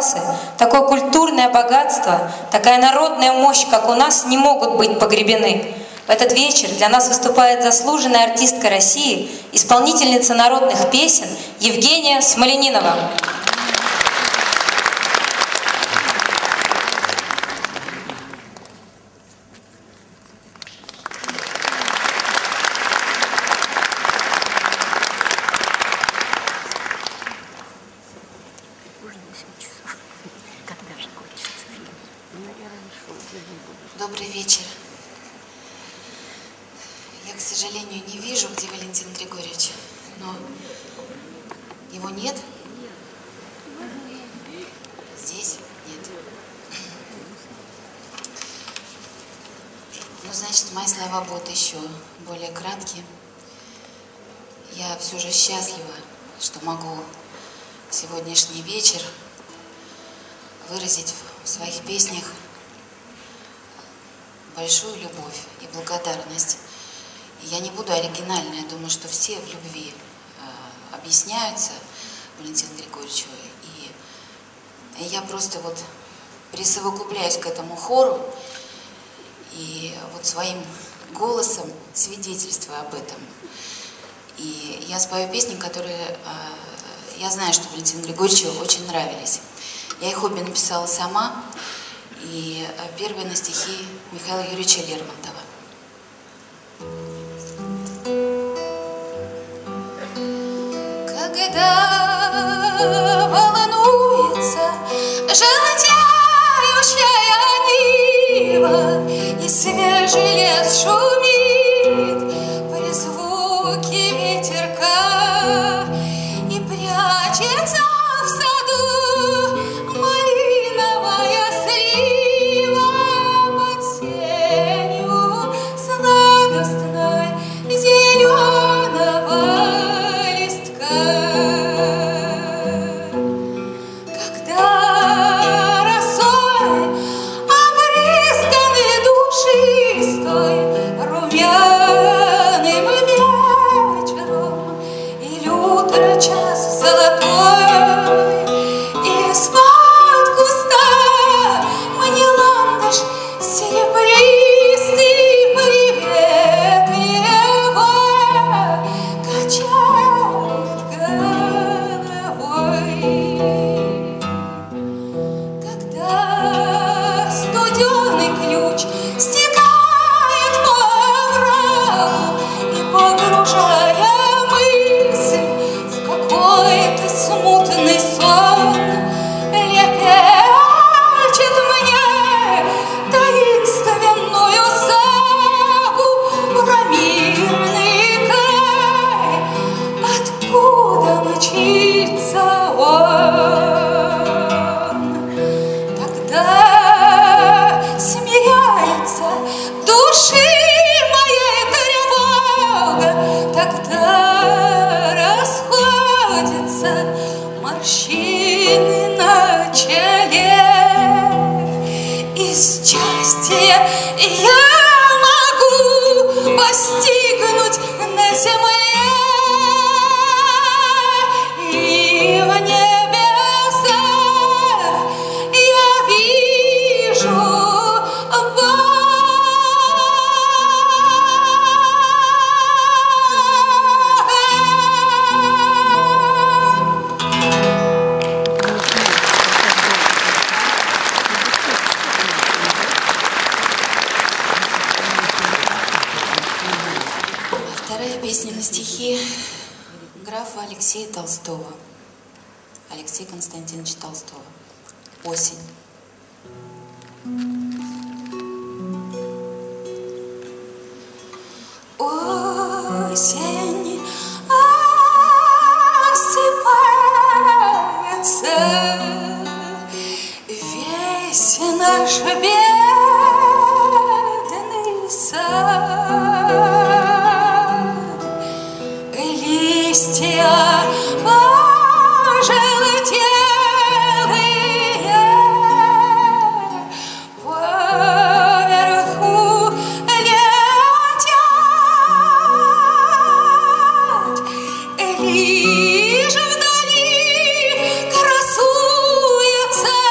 запасы, такое культурное богатство, такая народная мощь, как у нас, не могут быть погребены. В этот вечер для нас выступает заслуженная артистка России, исполнительница народных песен Евгения Смоленинова. Добрый вечер. Я, к сожалению, не вижу, где Валентин Григорьевич, но его нет. Здесь нет. Ну, значит, мои слова будут еще более краткие. Я все же счастлива, что могу сегодняшний вечер выразить в своих песнях большую любовь и благодарность. Я не буду оригинальной, я думаю, что все в любви объясняются Валентину Григорьевичу. И я просто вот присовокупляюсь к этому хору и вот своим голосом свидетельствую об этом. И я спою песни, которые я знаю, что Валентину Григорьевичу очень нравились. Я их обе написала сама. И первые на стихи Михаила Юрьевича Лермонтова. Когда волнуется желтеющая нива, и свежий лес шумит при звуке ветерка, и прячется в саду малиновая слива под сенью сладостной зеленого листка. Когда росой обрызганы душистой румяным вечером, и утро час золотой, из-под куста мне ландыш серебристый приветливо качает головой. Когда студеный ключ стекает по оврагу и, погружая мысль в какой-то смутный сон, лепечет мне таинственную сагу про мирный край, откуда мчится он. Тогда смиряется души моей тревога, тогда расходятся морщины на челе. Из счастья я могу постигнуть на земле и в небесах я вижу Бога. Вторая песня на стихи графа Алексея Толстого, Алексея Константиновича Толстого. «Осень». Осень осыпается весь наш бедный сад, листья пожелтелые поверху летят, лишь вдали красуется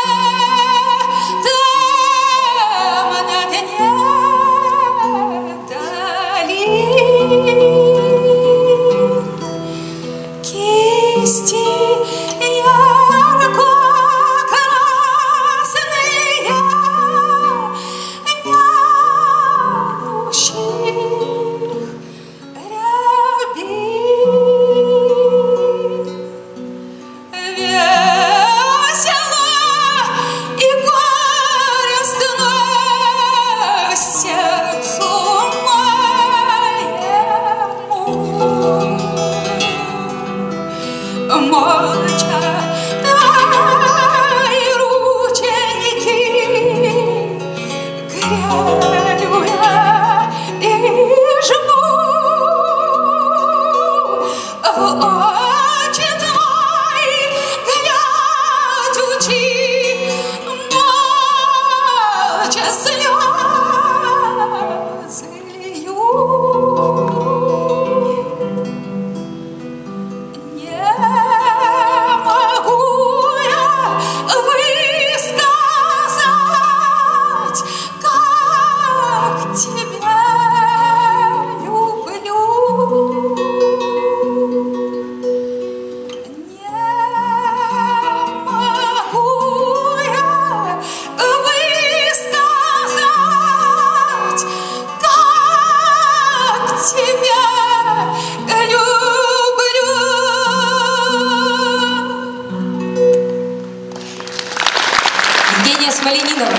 Евгения Смоленинова.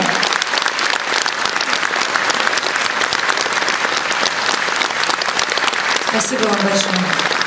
Спасибо вам большое.